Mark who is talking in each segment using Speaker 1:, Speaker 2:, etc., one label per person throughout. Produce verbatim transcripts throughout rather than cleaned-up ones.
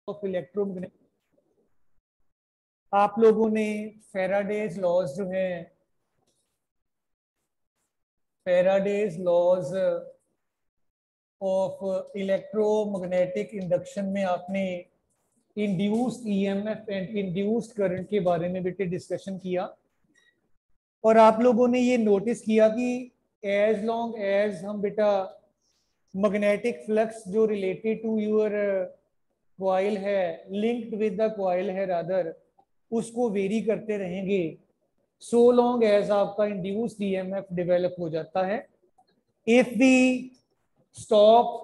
Speaker 1: Of electromagnetic. आप लोगों ने फैराडेज लॉज जो है, Faraday's laws of electromagnetic induction में आपने induced EMF and induced current के बारे में बेटे डिस्कशन किया। और आप लोगों ने ये नोटिस किया कि एज लॉन्ग एज हम बेटा मैग्नेटिक फ्लक्स जो रिलेटेड टू योर कॉइल है, लिंक्ड विद द कॉइल है रादर, उसको वेरी करते रहेंगे सो लॉन्ग एज आपका इंड्यूस्ड ईएमएफ डेवलप हो जाता है। If we stop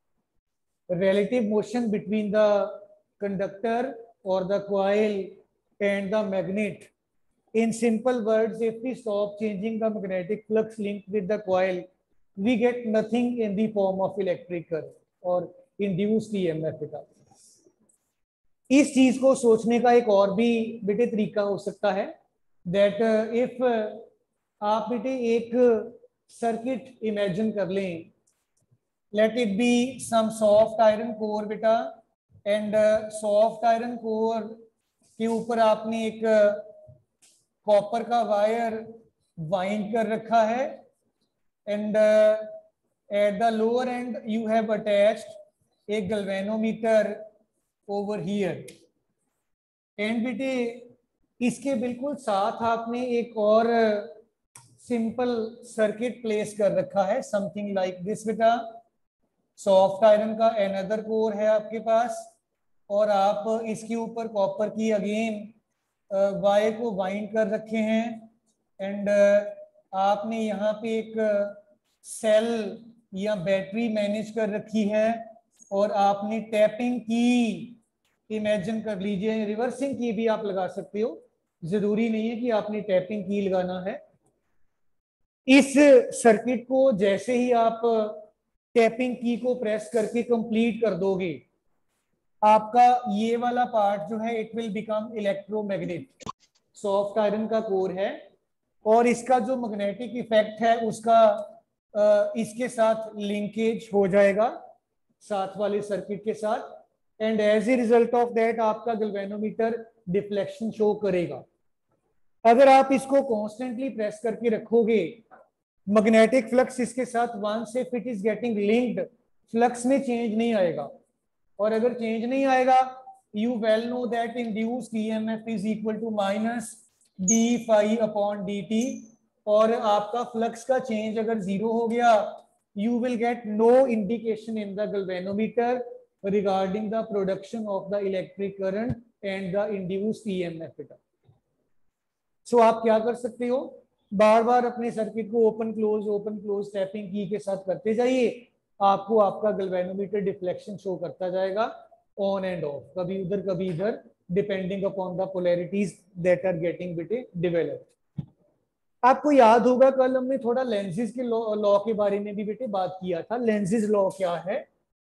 Speaker 1: relative motion between the conductor or the coil and the magnet, in simple words, if we stop changing the magnetic flux linked with the coil, we get nothing in the form of electric current or induced E M F बेटा। इस चीज को सोचने का एक और भी बेटे तरीका हो सकता है that uh, if uh, आप बेटे एक सर्किट इमेजिन कर लें, let it be some soft iron core बेटा, and uh, soft iron core के ऊपर आपने एक कॉपर uh, का वायर वाइंड कर रखा है, and uh, at the lower end you have attached a galvanometer over here, and बेटे इसके बिल्कुल साथ आपने एक और सिंपल सर्किट प्लेस कर रखा है, समथिंग लाइक दिस बेटा। सॉफ्ट आयरन का एनदर कोर है आपके पास, और आप इसके ऊपर कॉपर की अगेन वायर को वाइंड कर रखे हैं, एंड आपने यहाँ पे एक सेल या बैटरी मैनेज कर रखी है, और आपने टैपिंग की इमेजिन कर लीजिए, रिवर्सिंग की भी आप लगा सकते हो, जरूरी नहीं है कि आपने टैपिंग की लगाना है। इस सर्किट को जैसे ही आप टैपिंग की को प्रेस करके कंप्लीट कर दोगे, आपका ये वाला पार्ट जो है it will become electromagnet. Soft iron का कोर है, और इसका जो मैग्नेटिक इफेक्ट है उसका इसके साथ लिंकेज हो जाएगा साथ वाले सर्किट के साथ, and as a result of that आपका गैल्वेनोमीटर डिफ्लेक्शन शो करेगा। अगर आप इसको कॉन्स्टेंटली प्रेस करके रखोगे, मैग्नेटिक फ्लक्स इसके साथ once if it is getting linked, flux में चेंज नहीं आएगा, और अगर चेंज नहीं आएगा, you well know that induced EMF is equal to minus d phi upon d t, और आपका फ्लक्स का चेंज अगर जीरो हो गया, you will get no indication in the galvanometer regarding the production of the electric current and the induced EMF. So आप क्या कर सकते हो, बार बार अपने सर्किट को open close open close tapping की के साथ करते जाइए, आपको आपका गैल्वेनोमीटर डिफ्लेक्शन शो करता जाएगा ऑन एंड ऑफ, कभी उधर कभी इधर, depending upon the polarities that are getting बेटे डेवलप्ड। आपको याद होगा कल हमने थोड़ा लेंसेज के लॉ के बारे में भी बेटे बात किया था। लेंसेज लॉ क्या है?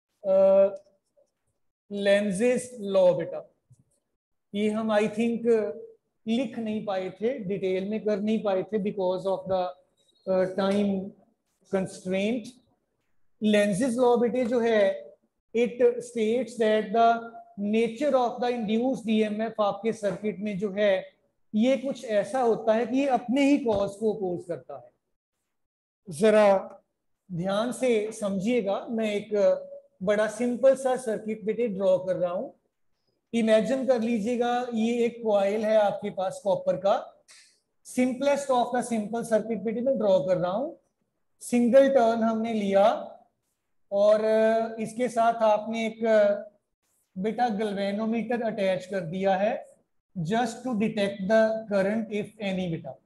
Speaker 1: लेंसेज लॉ बेटा, ये हम आई थिंक लिख नहीं पाए थे, डिटेल में कर नहीं पाए थे because of the time constraint. Lenz's law बेटे जो है, it states that the nature of the induced EMF आपके सर्किट में जो है, ये कुछ ऐसा होता है कि ये अपने ही कॉज को अपोज करता है। जरा ध्यान से समझिएगा, मैं एक बड़ा सिंपल सा सर्किट बेटे ड्रॉ कर रहा हूं। इमेजिन कर लीजिएगा ये एक कॉइल है आपके पास कॉपर का, simplest of the simple circuit बेटे मैं ड्रॉ कर रहा हूं। सिंगल टर्न हमने लिया, और इसके साथ आपने एक बेटा गैल्वेनोमीटर अटैच कर दिया है, just to detect the current if any. बेटा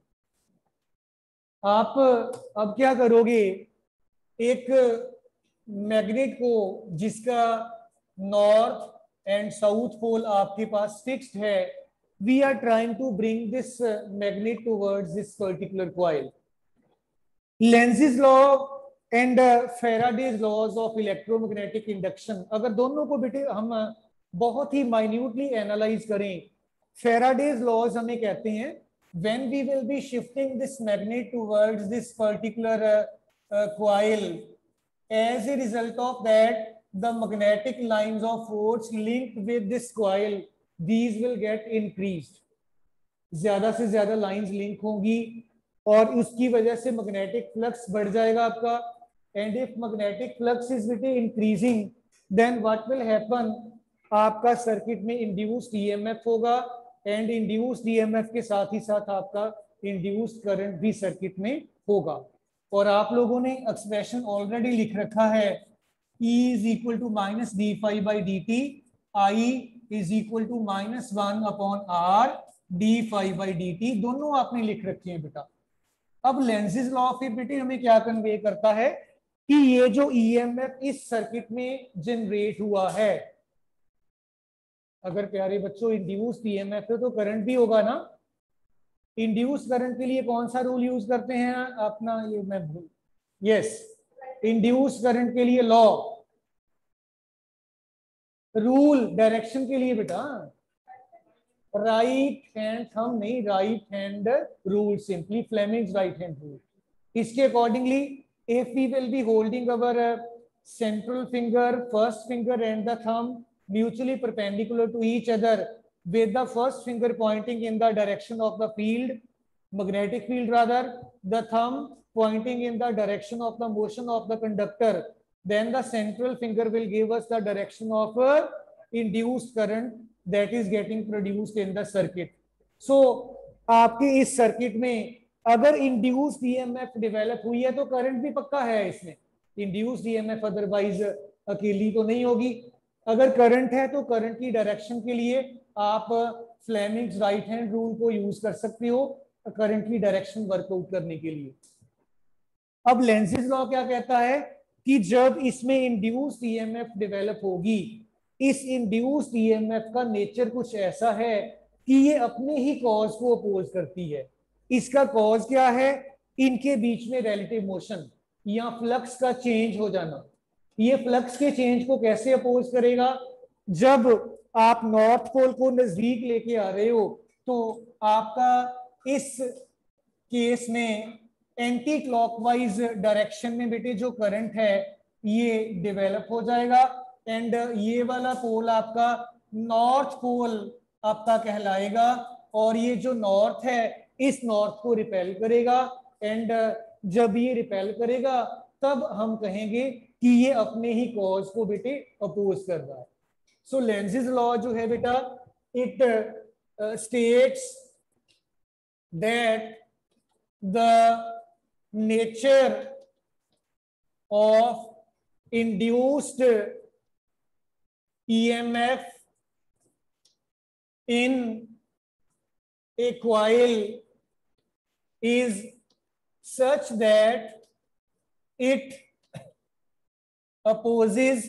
Speaker 1: आप अब क्या करोगे, एक मैग्नेट को जिसका नॉर्थ एंड साउथ पोल आपके पास फिक्स्ड है, we are trying to bring this magnet towards this particular coil. Lenz's law and Faraday's laws of electromagnetic induction, अगर दोनों को बेटे हम बहुत ही माइन्यूटली एनालाइज करें, फैराडेज लॉज हमें कहते हैं when we will be shifting this magnet towards this particular uh, uh, coil, as a result of that the magnetic lines of force linked with this coil, these will get increased. ज्यादा से ज्यादा lines link होंगी और उसकी वजह से magnetic flux बढ़ जाएगा आपका. And if magnetic flux is bit increasing, then what will happen, आपका सर्किट में इंड्यूस्ड ईएमएफ होगा एंड इंड्यूस्ड ईएमएफ के साथ ही साथ आपका इंड्यूस्ड करंट भी सर्किट में होगा. और आप लोगों ने एक्सप्रेशन ऑलरेडी लिख रखा है, E is equal to minus d phi by dt, I is equal to minus one upon R d phi by dt, दोनों आपने लिख रखे हैं बेटा. अब लेंज़ेस लॉ फिर बेटे हमें क्या कन्वे करता है कि ये जो ईएमएफ इस सर्किट में जनरेट हुआ है, अगर प्यारे बच्चों इंड्यूस्ड ईएमएफ है तो करंट भी होगा ना. इंड्यूस करंट के लिए कौन सा रूल यूज करते हैं अपना, ये मैं भूल, यस, इंड्यूस करंट के लिए लॉ, रूल डायरेक्शन के लिए बेटा राइट हैंड थंब नहीं, right hand rule, simply Fleming's right hand rule. इसके accordingly if we will be holding our central finger, first finger and the thumb mutually perpendicular to each other, with the first finger pointing in the direction of the field, magnetic field rather, the thumb pointing in the direction of the motion of the conductor, then the central finger will give us the direction of uh, induced current that is getting produced in the circuit. So आपके इस circuit में अगर induced EMF develop हुई है तो current भी पक्का है इसमें. इंड्यूस्ड ईएमएफ अदरवाइज अकेली तो नहीं होगी. अगर करंट है तो करंट की डायरेक्शन के लिए आप फ्लेमिंग्स राइट हैंड रूल को यूज कर सकते हो करंट की डायरेक्शन वर्कआउट करने के लिए. अब लेंज़ेस लॉ क्या कहता है कि जब इसमें इंड्यूस्ड ईएमएफ डेवलप होगी, इस इंड्यूस्ड ईएमएफ का नेचर कुछ ऐसा है कि ये अपने ही कॉज को अपोज करती है. इसका कॉज क्या है, इनके बीच में रिलेटिव मोशन या फ्लक्स का चेंज हो जाना. ये फ्लक्स के चेंज को कैसे अपोज करेगा, जब आप नॉर्थ पोल को नजदीक लेके आ रहे हो तो आपका इस केस में एंटी क्लॉकवाइज डायरेक्शन में बेटे जो करंट है ये डेवलप हो जाएगा एंड ये वाला पोल आपका नॉर्थ पोल आपका कहलाएगा और ये जो नॉर्थ है इस नॉर्थ को रिपेल करेगा एंड जब ये रिपेल करेगा तब हम कहेंगे कि ये अपने ही कॉज को बेटे अपोज कर रहा है. सो लेंज़ेस लॉ जो है बेटा, it states that the nature of induced EMF in a coil is such that it opposes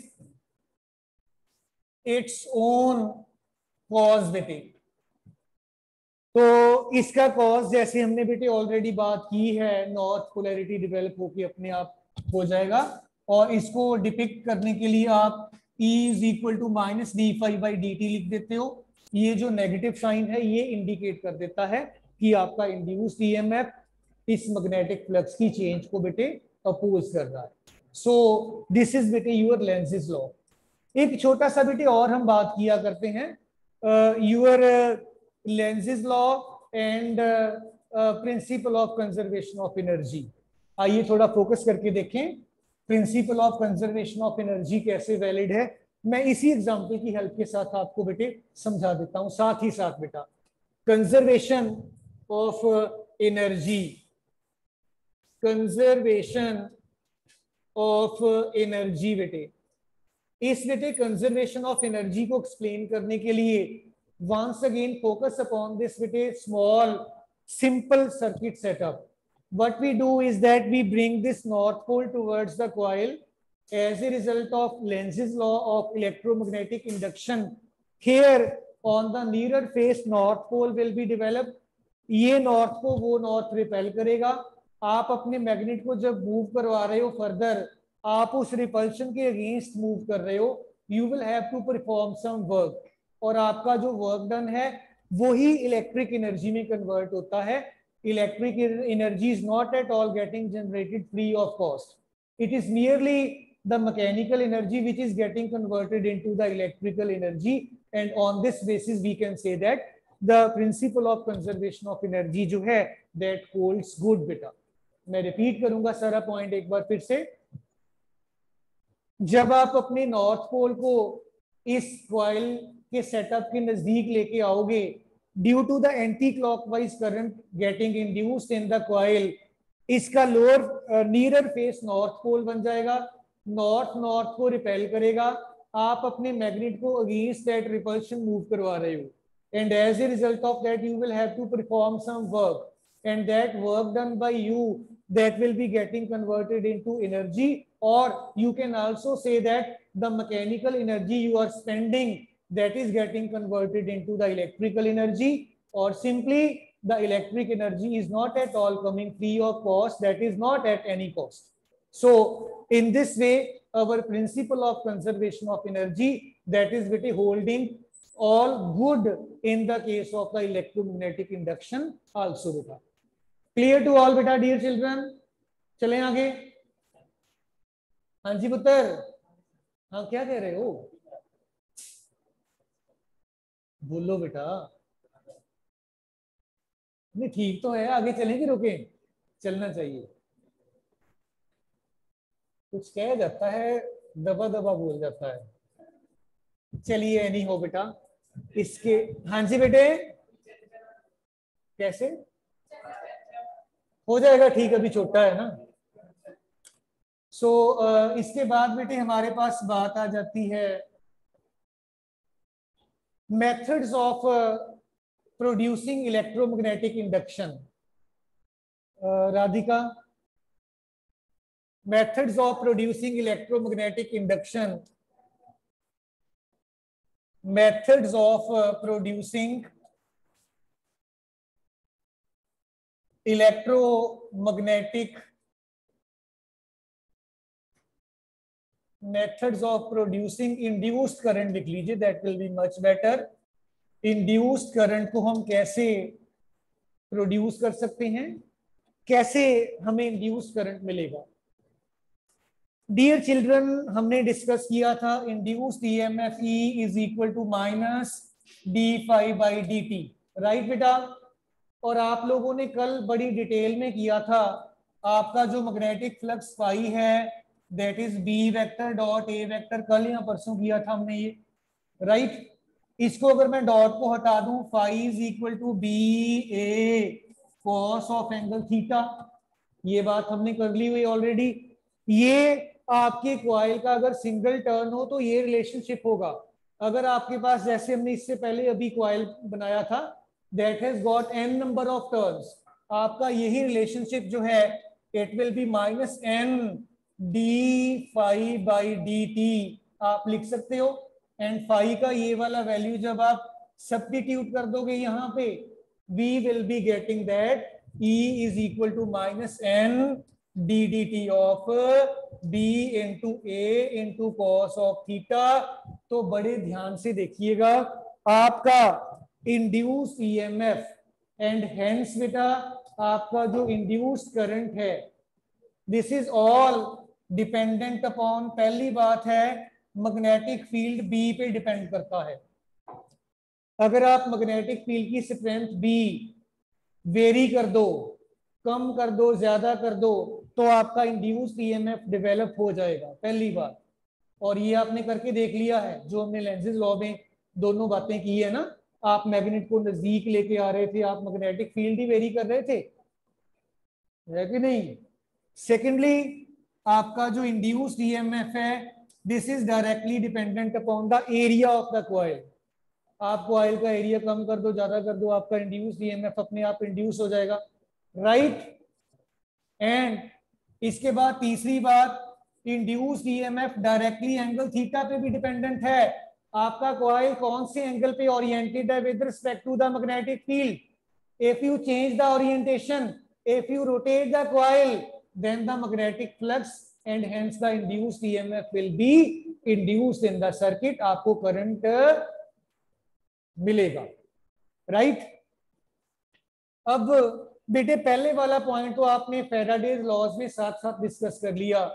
Speaker 1: its own cause बेटे. तो इसका कॉज जैसे हमने बेटे ऑलरेडी बात की है, नॉर्थ पोलैरिटी डेवलप होके अपने आप हो जाएगा और इसको डिपिक्ट करने के लिए आप E is equal to minus d phi by d t लिख देते हो. ये जो नेगेटिव साइन है ये इंडिकेट कर देता है कि आपका इंड्यूस्ड ईएमएफ इस मैग्नेटिक फ्लक्स की चेंज को बेटे अपोज कर रहा है. सो दिस इज बेटे यूर लेंज़ेस लॉ. एक छोटा सा बेटे और हम बात किया करते हैं, your Lenz's law and principle of conservation of energy. आइए थोड़ा फोकस करके देखें principle of conservation of energy कैसे वैलिड है. मैं इसी एग्जांपल की हेल्प के साथ आपको बेटे समझा देता हूं. साथ ही साथ बेटा conservation of energy, conservation of energy बेटे, इस बेटे कंजर्वेशन ऑफ एनर्जी को एक्सप्लेन करने के लिए once again focus upon this बेटे small simple circuit setup. What we do is that we bring this north pole towards the coil as a result of Lenz's law of electromagnetic induction. Here on the nearer face north pole will be developed. ये north को वो north repel करेगा. आप अपने magnet को जब move करवा रहे हो फर्दर, आप उस रिपल्शन के अगेंस्ट मूव कर रहे हो. You will have to perform some work और आपका जो वर्क डन है वही इलेक्ट्रिक एनर्जी में कन्वर्ट होता है. Electric energy is not at all getting generated free of cost. It is merely the mechanical energy which is getting converted into the electrical energy, and on this basis we can say that the principle of conservation of energy जो है that holds good बेटा। मैं repeat करूंगा सारा point एक बार फिर से। जब आप अपने नॉर्थ पोल को इस कॉइल के सेटअप के नजदीक लेके आओगे, due to the anti clockwise current getting induced in the coil, इसका lower nearer face north pole बन जाएगा, नॉर्थ नॉर्थ को रिपेल करेगा, आप अपने मैग्नेट को अगेंस्ट दैट रिपल्शन मूव करवा रहे हो, and as a result of that you will have to perform some work, and that work done by you that will be getting converted into energy, or you can also say that the mechanical energy you are spending that is getting converted into the electrical energy, or simply the electric energy is not at all coming free of cost, that is not at any cost. So in this way our principle of conservation of energy that is with holding all good in the case of the electromagnetic induction also beta. Clear to all beta dear children? चलें आगे। हाँ जी पुत्र, हाँ क्या कह रहे हो, बोलो बेटा। नहीं ठीक तो है, आगे चलें कि रुके? चलना चाहिए। कुछ कह जाता है, दबा दबा बोल जाता है। चलिए नहीं हो बेटा इसके। हाँ जी बेटे, कैसे हो जाएगा? ठीक, अभी छोटा है ना। सो so, uh, इसके बाद बेटे हमारे पास बात आ जाती है methods of producing electromagnetic induction. Radhika, methods of producing electromagnetic induction, methods of producing electromagnetic methods of producing induced current लिख लीजिए, that will be much better। induced current को हम कैसे प्रोड्यूस कर सकते हैं, कैसे हमें induced current मिलेगा? डियर चिल्ड्रन, हमने डिस्कस किया था induced E M F E is equal to minus d phi by dt, right बेटा? और आप लोगों ने कल बड़ी डिटेल में किया था, आपका जो मैग्नेटिक फ्लक्स फाई है that is B vector dot A vector, कल या परसों किया था हमने ये, राइट? इसको अगर मैं डॉट को हटा दूं, phi is equal to B A cos of angle theta, ये बात हमने कर ली हुई ऑलरेडी। ये आपके कॉइल का अगर सिंगल टर्न हो तो ये रिलेशनशिप होगा। अगर आपके पास, जैसे हमने इससे पहले अभी कॉइल बनाया था that has got n number of turns, आपका यही रिलेशनशिप जो है it will be minus n d phi by dt आप लिख सकते हो। एंड phi का ये वाला वैल्यू जब आप सब्स्टिट्यूट कर दोगे यहाँ पे, we will be getting that E is equal to minus n d dt of b into a into cos of theta। तो बड़े ध्यान से देखिएगा, आपका इंड्यूस्ड ईएमएफ एंड हेंस बेटा आपका जो इंड्यूस्ड करंट है, this is all dependent upon, पहली बात है मैग्नेटिक फील्ड बी पे डिपेंड करता है। अगर आप मैग्नेटिक फील्ड की स्ट्रेंथ बी वेरी कर दो, कम कर दो, ज्यादा कर दो, तो आपका इंड्यूस्ड ईएमएफ डेवलप हो जाएगा, पहली बात। और ये आपने करके देख लिया है, जो हमने लेंजेस लॉ में दोनों बातें की है ना, आप मैग्नेट को नजदीक लेके आ रहे थे, आप मैग्नेटिक फील्ड ही वेरी कर रहे थे, है कि नहीं? सेकेंडली, आपका जो इंड्यूस्ड ईएमएफ है this is directly dependent upon the area of the coil. आप कॉइल का एरिया कम कर दो, ज्यादा कर दो, आपका इंड्यूस्ड ईएमएफ अपने आप इंड्यूस हो जाएगा, राइट? एंड इसके बाद तीसरी बात, induced EMF directly angle theta पे भी डिपेंडेंट है। आपका कॉइल कौन से एंगल पे ओरिएंटेड है with respect to the magnetic field? If you change the orientation, if you rotate the coil, then the magnetic flux and hence the induced EMF will be induced in the circuit, आपको current मिलेगा, right? अब बेटे पहले वाला point तो आपने Faraday's laws में साथ साथ डिस्कस कर लिया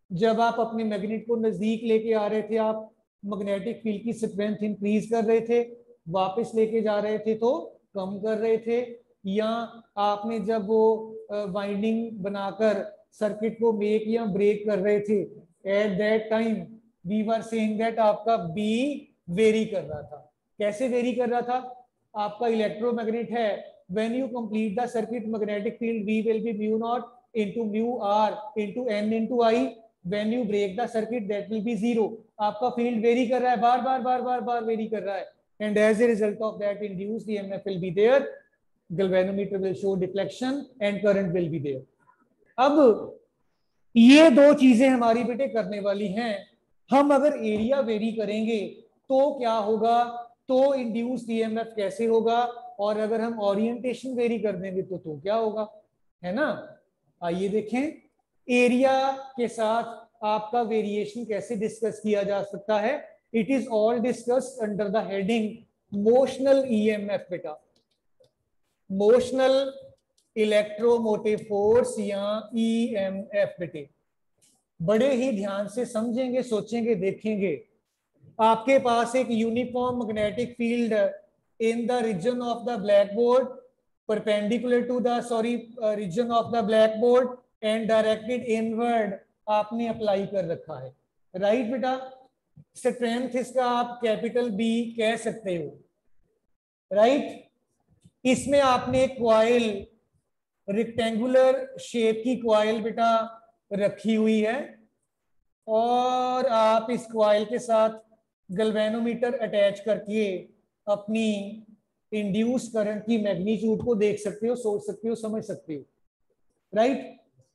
Speaker 1: जब आप अपने मैग्नेट को नजदीक लेके आ रहे थे आप मैग्नेटिक फील्ड की स्ट्रेंथ इंक्रीज कर रहे थे, वापस लेके जा रहे थे तो कम कर रहे थे, या आपने जब वो वाइंडिंग बनाकर सर्किट को मेक या ब्रेक कर रहे थे, at that time we were saying that आपका बी वेरी कर रहा था। कैसे वेरी कर रहा था? आपका इलेक्ट्रोमैग्नेट है, when you complete the circuit magnetic field V will be mu not into mu r into n into i, when you break the circuit that will be zero. आपका फील्ड वेरी कर रहा है, बार बार बार बार बार very कर रहा है, and as a result of that induced E M F will be there, galvanometer will show deflection and current will be there। अब ये दो चीजें हमारी बेटे करने वाली हैं। हम अगर एरिया वेरी करेंगे तो क्या होगा, तो इंड्यूस्ड ईएमएफ कैसे होगा, और अगर हम ओरिएंटेशन वेरी कर देंगे तो तो क्या होगा, है ना। आइए देखें एरिया के साथ आपका वेरिएशन कैसे डिस्कस किया जा सकता है। It is all discussed under the heading motional EMF बेटा, मोशनल इलेक्ट्रोमोटिव फोर्स या ईएमएफ बेटे। बड़े ही ध्यान से समझेंगे, सोचेंगे, देखेंगे। आपके पास एक uniform magnetic field in the region of the black board, perpendicular to the sorry region of the black board and directed inward आपने अप्लाई कर रखा है, राइट बेटा। स्ट्रेंथ इसका आप कैपिटल बी कह सकते हो, राइट। इसमें आपने एक कॉइल, रेक्टेंगुलर शेप की कॉइल बेटा रखी हुई है, और आप इस कॉइल के साथ गैल्वेनोमीटर अटैच करके अपनी इंड्यूस करंट की मैग्नीट्यूड को देख सकते हो, सोच सकते हो, समझ सकते हो, राइट।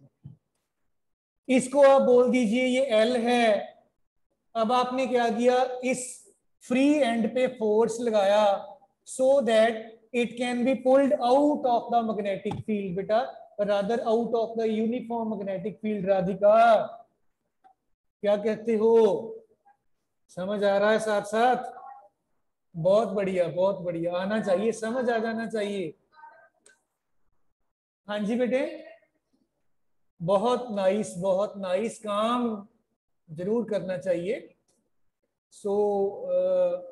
Speaker 1: इसको आप बोल दीजिए ये एल है। अब आपने क्या किया, इस फ्री एंड पे फोर्स लगाया so that it can be pulled out of the magnetic field beta, rather out of the uniform magnetic field। Radhika क्या कहते हो, समझ आ रहा है साथ साथ? बहुत बढ़िया, बहुत बढ़िया, आना चाहिए, समझ आ जाना चाहिए। हाँ जी बेटे, बहुत नाइस, बहुत नाइस, काम जरूर करना चाहिए। सो so,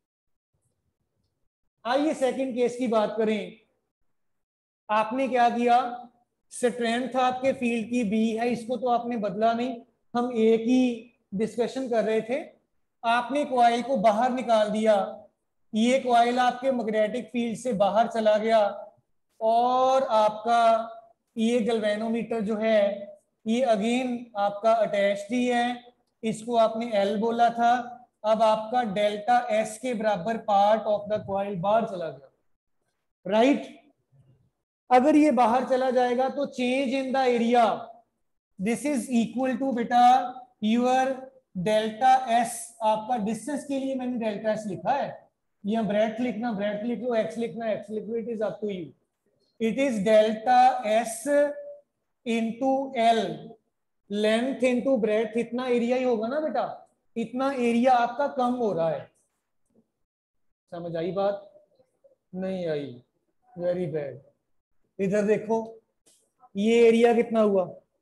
Speaker 1: आइए सेकंड केस की बात करें। आपने क्या किया, स्ट्रेंथ आपके फील्ड की बी है, इसको तो आपने बदला नहीं, हम एक ही डिस्कशन कर रहे थे। आपने कॉइल को बाहर निकाल दिया, ये कॉइल आपके मैग्नेटिक फील्ड से बाहर चला गया, और आपका ये गैल्वेनोमीटर जो है ये अगेन आपका अटैच्ड ही है, इसको आपने एल बोला था। अब आपका डेल्टा एस के बराबर पार्ट ऑफ द कॉइल बाहर चला गया, राइट right? अगर ये बाहर चला जाएगा तो change in the area, this is equal to बेटा यूर डेल्टा एस। आपका डिस्टेंस के लिए मैंने डेल्टा एस लिखा है, या ब्रेथ लिखना ब्रेथ लिख लो, एक्स लिखना एक्स लिख लो, it is up to you. It is delta S into L, length into breadth, इतना एरिया ही होगा ना बेटा, इतना एरिया आपका कम हो रहा है। समझ आई बात? नहीं आई, वेरी बैड। इधर देखो, ये एरिया कितना हुआ,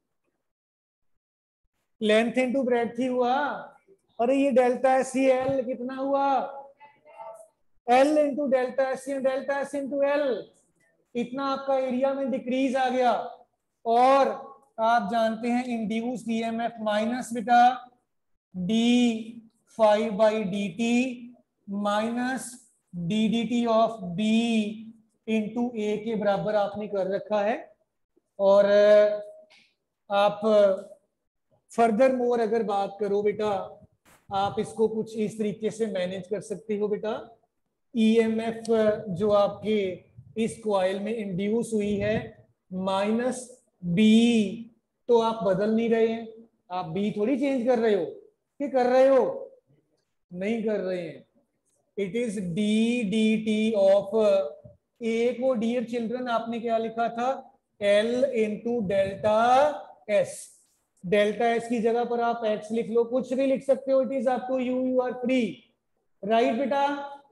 Speaker 1: लेंथ इंटू ब्रेड्थ ही हुआ। अरे ये डेल्टा एस सी एल कितना हुआ, L into delta S see delta S into L, इतना आपका एरिया में डिक्रीज आ गया। और आप जानते हैं इंड्यूस्ड ईएमएफ माइनस बेटा d phi by d t minus d d t of B into A के बराबर आपने कर रखा है। और आप फर्दर मोर अगर बात करो बेटा, आप इसको कुछ इस तरीके से मैनेज कर सकते हो बेटा। ईएमएफ जो आपके इस कॉइल में इंड्यूस हुई है माइनस बी, तो आप बदल नहीं रहे हैं, आप बी थोड़ी चेंज कर रहे हो, कि कर रहे हो? नहीं कर रहे हैं। It is d d t of A को, डियर चिल्ड्रन आपने क्या लिखा था, L into delta S. Delta S की जगह पर आप एक्स लिख लो, कुछ भी लिख सकते हो, it is up to you, you are free, right बेटा।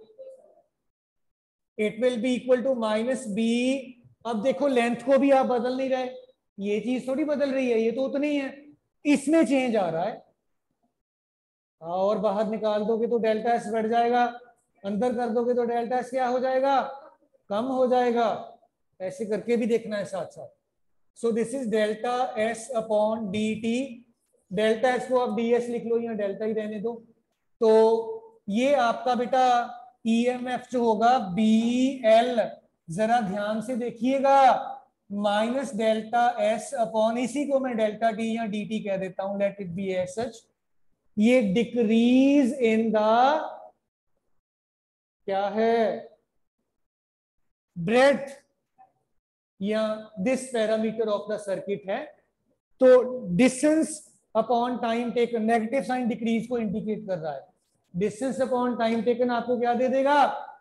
Speaker 1: It will be equal to minus B. अब देखो लेंथ को भी आप बदल नहीं रहे, ये चीज थोड़ी बदल रही है, ये तो उतनी है, इसमें चेंज आ रहा है, और बाहर निकाल दोगे तो डेल्टा एस बढ़ जाएगा, अंदर कर दोगे तो डेल्टा एस क्या हो जाएगा, कम हो जाएगा। ऐसे करके भी देखना है साथ साथ। So this is delta S upon d t. Delta S को आप डी एस लिख लो या डेल्टा ही रहने दो। तो ये आपका बेटा ईएमएफ जो होगा बी एल, जरा ध्यान से देखिएगा, माइनस डेल्टा एस अपॉन, इसी को मैं डेल्टा टी या डी टी कह देता हूं, let it be as such. ये डिक्रीज इन द क्या है, ब्रेथ या this parameter of the circuit है। तो distance upon time taken, negative sign decrease को इंडिकेट कर रहा है। डिस्टेंस अपॉन टाइम टेकन आपको क्या दे देगा,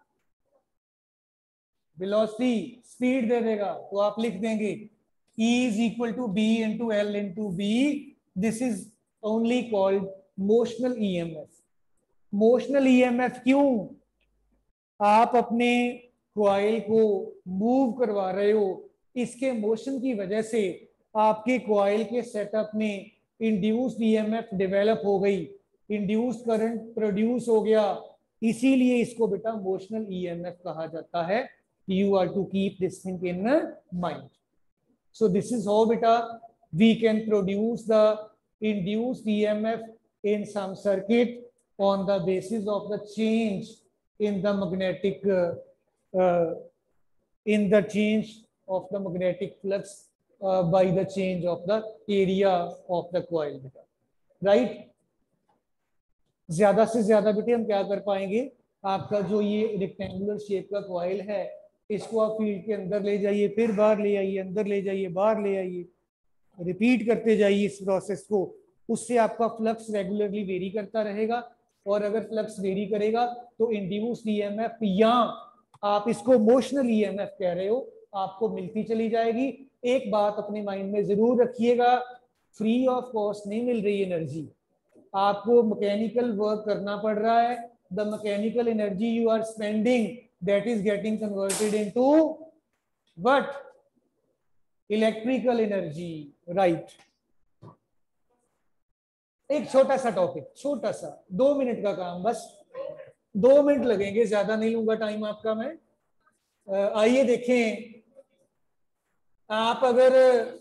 Speaker 1: वेलोसिटी, स्पीड दे देगा। तो आप लिख देंगे E is equal to B into L into B. This is only called motional E M F. Motional E M F क्यों, आप अपने कॉइल को मूव करवा रहे हो, इसके मोशन की वजह से आपके कॉइल के सेटअप में induced E M F develop हो गई, इंड्यूस्ड करंट प्रोड्यूस हो गया, इसीलिए इसको बेटा मोशनल E M F कहा जाता है। You are to keep this thing in mind. So this is how beta we can produce the induced E M F in some circuit on the basis of the change in the magnetic uh, uh, in the change of the magnetic flux uh, by the change of the area of the coil beta, right? ज्यादा से ज्यादा बेटे हम क्या कर पाएंगे, आपका जो ये रेक्टेंगुलर शेप का कॉइल है, इसको आप फील्ड के अंदर ले जाइए, फिर बाहर ले आइए, अंदर ले जाइए, बाहर ले आइए, रिपीट करते जाइए इस प्रोसेस को। उससे आपका फ्लक्स रेगुलरली वेरी करता रहेगा, और अगर फ्लक्स वेरी करेगा तो इंड्यूस्ड ईएमएफ या आप इसको मोशनल ईएमएफ कह रहे हो, आपको मिलती चली जाएगी। एक बात अपने माइंड में जरूर रखिएगा, फ्री ऑफ कॉस्ट नहीं मिल रही एनर्जी, आपको मैकेनिकल वर्क करना पड़ रहा है। The mechanical energy you are spending, that is getting converted into what, electrical energy, right? एक छोटा सा टॉपिक, छोटा सा दो मिनट का काम, बस दो मिनट लगेंगे, ज्यादा नहीं लूंगा टाइम आपका मैं। आइए देखें, आप अगर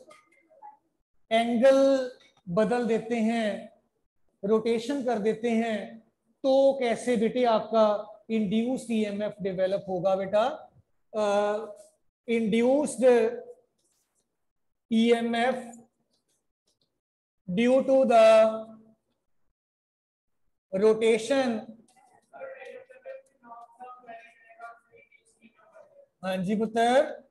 Speaker 1: एंगल बदल देते हैं, रोटेशन कर देते हैं, तो कैसे बेटे आपका इंड्यूस्ड ईएमएफ डेवलप होगा बेटा। Induced EMF due to the rotation, हाँ जी पुत्र,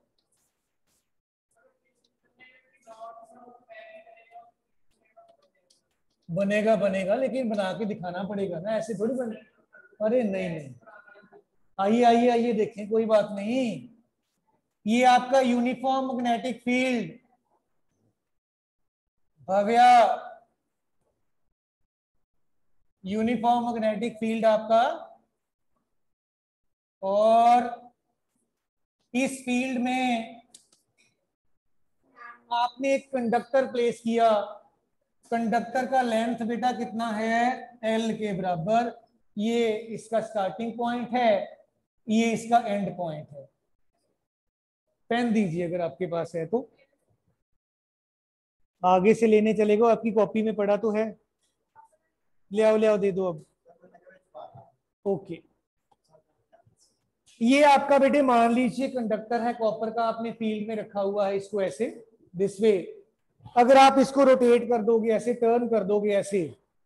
Speaker 1: बनेगा बनेगा लेकिन बना के दिखाना पड़ेगा ना, ऐसे थोड़ी बने। अरे नहीं नहीं, आइए आइए आइए देखें, कोई बात नहीं। ये आपका uniform magnetic field, Bhavya, uniform magnetic field आपका, और इस फील्ड में आपने एक कंडक्टर प्लेस किया। कंडक्टर का लेंथ बेटा कितना है, एल के बराबर। ये इसका स्टार्टिंग पॉइंट है, ये इसका एंड पॉइंट है। पेन दीजिए अगर आपके पास है तो, आगे से लेने चलेगा, आपकी कॉपी में पड़ा तो है, ले आओ ले आओ, दे दो अब। ओके, ये आपका बेटे मान लीजिए कंडक्टर है कॉपर का, आपने फील्ड में रखा हुआ है इसको ऐसे, दिस वे। अगर आप इसको रोटेट कर दोगे, ऐसे टर्न कर दोगे ऐसे,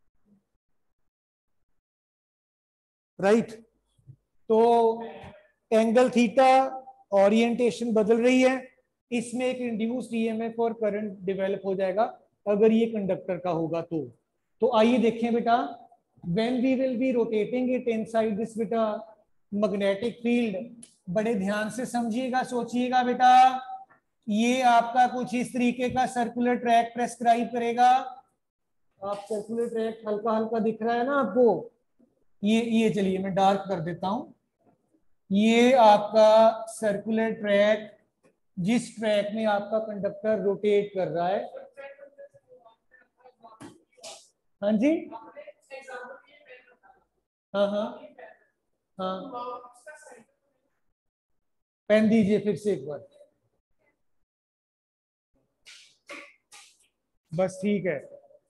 Speaker 1: राइट, तो एंगल थीटा, ओरिएंटेशन बदल रही है, इसमें एक इंड्यूस्ड ईएमएफ और करंट डेवलप हो जाएगा अगर ये कंडक्टर का होगा तो। तो आइए देखें बेटा, when we will be rotating it inside this बेटा मैग्नेटिक फील्ड, बड़े ध्यान से समझिएगा, सोचिएगा बेटा, ये आपका कुछ इस तरीके का सर्कुलर ट्रैक प्रेस्क्राइब करेगा। आप सर्कुलर ट्रैक हल्का हल्का दिख रहा है ना आपको, ये ये चलिए मैं डार्क कर देता हूं। ये आपका सर्कुलर ट्रैक, जिस ट्रैक में आपका कंडक्टर रोटेट कर रहा है, हाँ जी, हाँ हाँ हाँ, पेन दीजिए फिर से एक बार, बस ठीक है।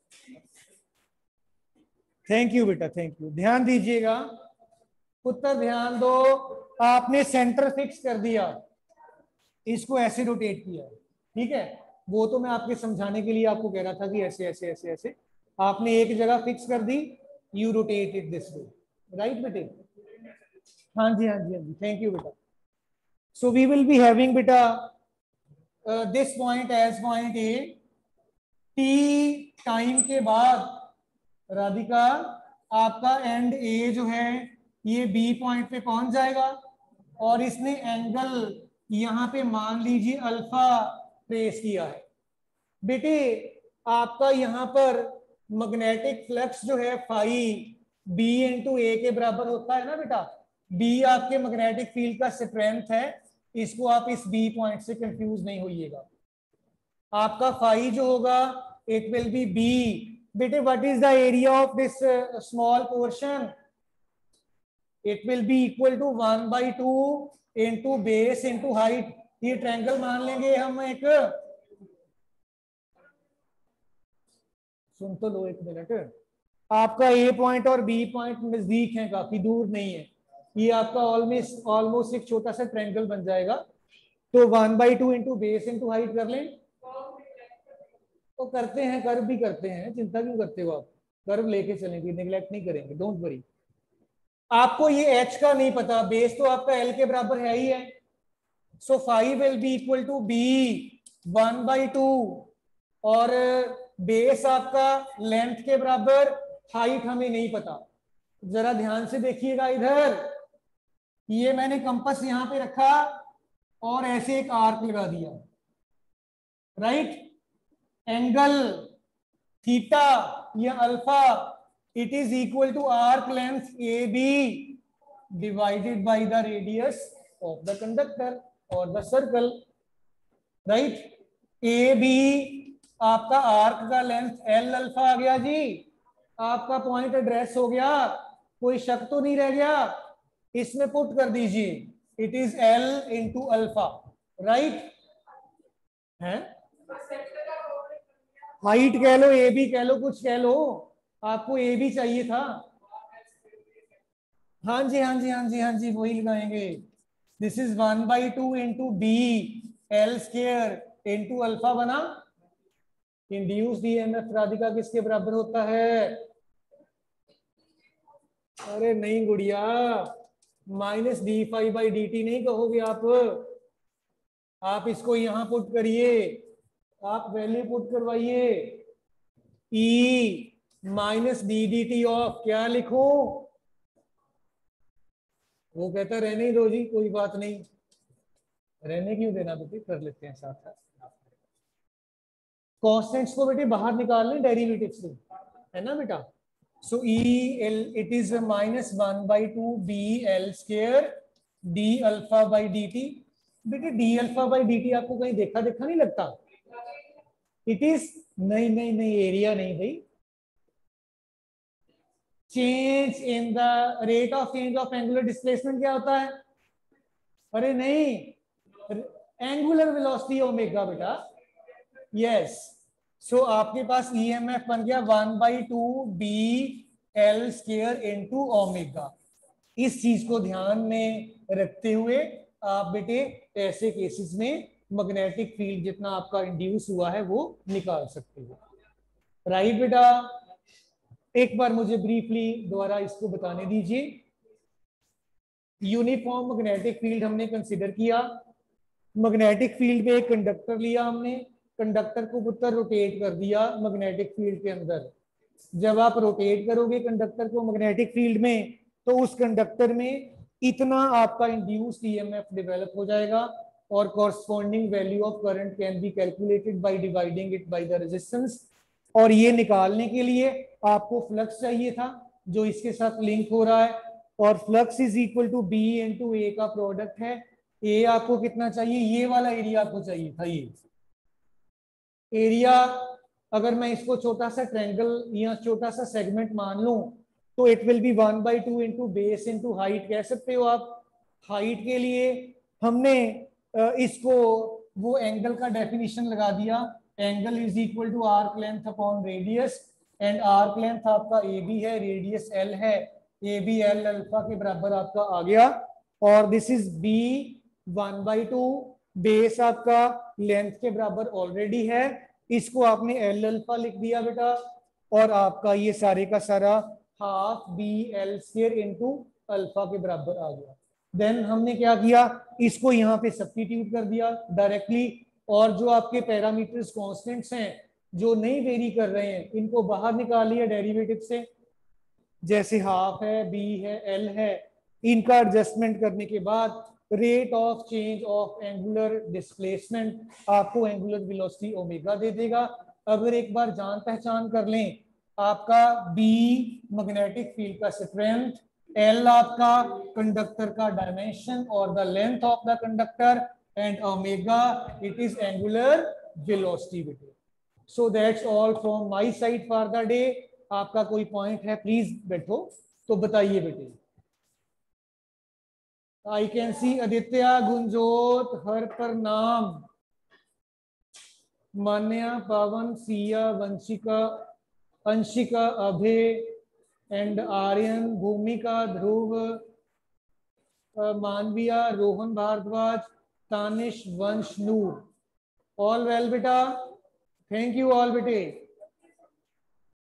Speaker 1: थैंक यू बेटा, थैंक यू। ध्यान दीजिएगा, उत्तर ध्यान दो। आपने सेंटर फिक्स कर दिया, इसको ऐसे रोटेट किया, ठीक है। वो तो मैं आपके समझाने के लिए आपको कह रहा था कि ऐसे ऐसे ऐसे ऐसे आपने एक जगह फिक्स कर दी, you rotate it this way, right बेटे? हाँ जी हाँ जी हाँ जी, थैंक यू बेटा। So we will be having बेटा this point as point A. T time के बाद राधिका आपका एंड ए जो है ये बी पॉइंट पे पहुंच जाएगा, और इसने एंगल यहां पे मान लीजिए अल्फा ट्रेस किया है। बेटे आपका यहां पर मैग्नेटिक फ्लक्स जो है फाई बी इंटू ए के बराबर होता है ना बेटा। बी आपके मैग्नेटिक फील्ड का स्ट्रेंथ है, इसको आप इस बी पॉइंट से कंफ्यूज नहीं होइएगा। आपका फाई जो होगा इट विल बी बी। बेटे what is the area of this small portion? It will be equal to one by two into base into height. ये ट्रायंगल मान लेंगे हम एक, सुन तो लो एक मिनट। आपका ए पॉइंट और बी पॉइंट नजदीक है, काफी दूर नहीं है। ये आपका ऑलमोस्ट ऑलमोस्ट एक छोटा सा ट्रायंगल बन जाएगा। तो one by two into base into height कर लें। तो करते हैं, कर्व भी करते हैं, चिंता क्यों करते हो आप? कर्व लेके चलेंगे, निगलेक्ट नहीं करेंगे, डोंट वरी। आपको ये एच का नहीं पता, बेस तो आपका एल के बराबर है ही है। So phi will be equal to B one by two, और बेस आपका लेंथ के बराबर, हाइट हमें नहीं पता। जरा ध्यान से देखिएगा इधर, ये मैंने कंपास यहां पे रखा और ऐसे एक आर्क लगा दिया, राइट। एंगल थीटा या alpha it is equal to arc length A B divided by the radius of the conductor और the circle, right. A B आपका आर्क का लेंथ एल अल्फा आ गया जी, आपका पॉइंट एड्रेस हो गया, कोई शक तो नहीं रह गया? इसमें पुट कर दीजिए, it is L into alpha, right है। हाइट कह लो, ए बी कह लो, कुछ कह लो, आपको ए बी चाहिए था। हाँ जी हाँ जी हाँ जी हाँ जी, वही लगाएंगे। This is one by two into B L square into alpha बना। इंड्यूस्ड ईएमएफ राधिका किसके बराबर होता है? अरे नहीं गुड़िया, minus d phi by d t नहीं कहोगे आप। आप इसको यहां पुट करिए, आप वैल्यू पुट करवाइए, E minus d d t of क्या लिखूं? वो कहता रहने ही दो जी, कोई बात नहीं, रहने क्यों देना बेटे, कर लेते हैं साथ साथ। कॉन्स्टेंट्स को बेटे बाहर निकाल लें डेरिवेटिव से, है ना बेटा। So E L it is minus one by two B L square d alpha by d t. बेटे d alpha by d t आपको कहीं देखा देखा नहीं लगता? इट इज, नहीं नहीं नहीं, एरिया नहीं भाई, change in the rate of change of angular displacement क्या होता है? अरे नहीं, एंगुलर वेलोसिटी ओमेगा बेटा, यस। सो आपके पास ईएमएफ बन गया one by two B L square into omega. इस चीज को ध्यान में रखते हुए आप बेटे ऐसे केसेस में मैग्नेटिक फील्ड जितना आपका इंड्यूस हुआ है वो निकाल सकते हो, राइट बेटा। एक बार मुझे ब्रीफली दोबारा इसको बताने दीजिए। यूनिफॉर्म मैग्नेटिक फील्ड हमने कंसीडर किया, मैग्नेटिक फील्ड में एक कंडक्टर लिया हमने, कंडक्टर को पुत्र रोटेट कर दिया मैग्नेटिक फील्ड के अंदर। जब आप रोटेट करोगे कंडक्टर को मैग्नेटिक फील्ड में, तो उस कंडक्टर में इतना आपका इंड्यूस्ड ईएमएफ डेवलप हो जाएगा, और corresponding value of current can be calculated by dividing it by the resistance. और ये निकालने के लिए आपको फ्लक्स चाहिए था जो इसके साथ लिंक हो रहा है, और flux is equal to B into A का प्रोडक्ट है। ए आपको कितना चाहिए? ये वाला एरिया आपको चाहिए था, ये एरिया अगर मैं इसको छोटा सा ट्रायंगल या छोटा सा सेगमेंट मान लूं तो it will be one by two into base into height कह सकते हो आप। हाइट के लिए हमने इसको वो एंगल का डेफिनेशन लगा दिया, angle is equal to arc length upon radius, and arc length आपका ए बी है, रेडियस एल है, ए बी एल अल्फा के बराबर आपका आ गया, और this is B one by two, base आपका लेंथ के बराबर ऑलरेडी है, इसको आपने एल अल्फा लिख दिया बेटा, और आपका ये सारे का सारा half B L square into alpha के बराबर आ गया। देन हमने क्या किया, इसको यहाँ पे सब्स्टिट्यूट कर दिया डायरेक्टली, और जो आपके पैरामीटर्स कांस्टेंट्स हैं जो नहीं वेरी कर रहे हैं इनको बाहर निकाल लिया डेरिवेटिव से, जैसे हाफ है, बी है, एल है, इनका एडजस्टमेंट करने के बाद rate of change of angular displacement आपको एंगुलर वेलोसिटी ओमेगा दे देगा। अगर एक बार जान पहचान कर लें, आपका बी मैग्नेटिक फील्ड का स्ट्रेंथ, एल आपका कंडक्टर का डायमेंशन और the length of the conductor, and omega it is angular velocity. So that's all from my side for the day. आपका कोई पॉइंट है प्लीज बैठो तो बताइए बेटे। आई कैन सी आदित्य, गुंजोत, हर प्रणाम, Manya, Pawan, Siya, Vanshika, Anshika, Abhay and Aryan, Bhumika, Dhruv, Manviya, Rohan Bhardwaj, Tanish, Vansh, Noor, all well बेटा, थैंक यू ऑल बेटे।